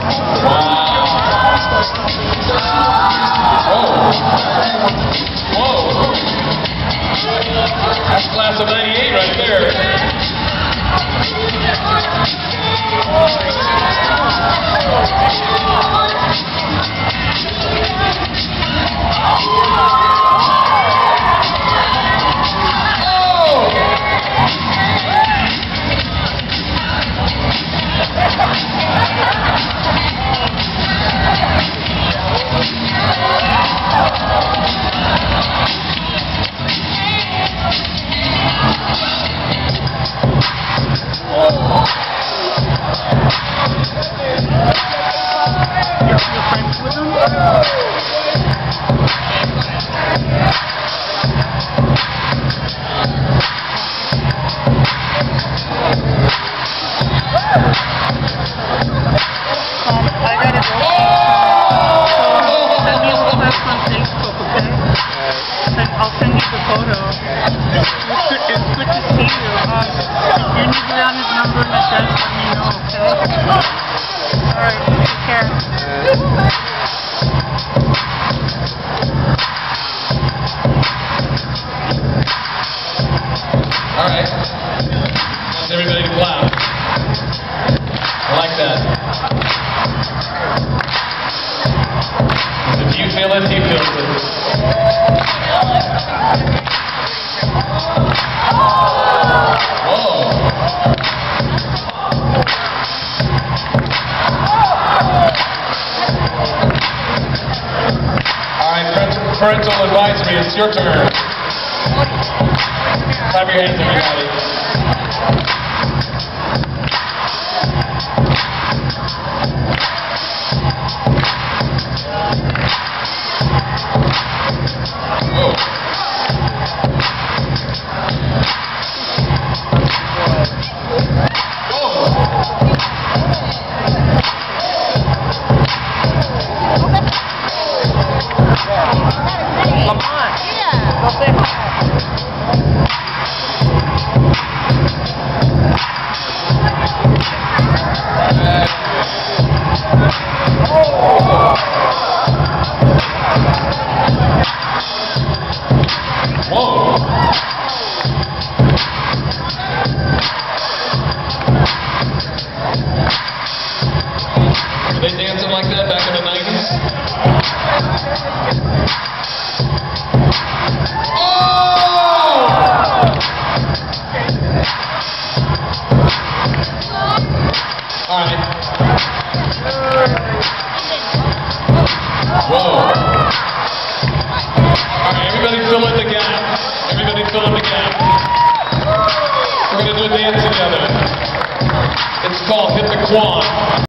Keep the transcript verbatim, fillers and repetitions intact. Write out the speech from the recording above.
Whoa. That's class of ninety-eight right there. I'll send you the photo. It's good, it's good to see you. Um, if you need Brianna's number and address, let me know, okay? Alright, take care. Alright. Wants everybody to clap. I like that. If you feel it, he feels it. Parental advisory, it's your turn. Clap your hands, everybody. Whoa. Were they dancing like that back in the nineties? Oh! Alright. Whoa. Alright, everybody fill in the gap. Everybody fill in the gap. We're going to do a dance together. It's called Hit the Quan.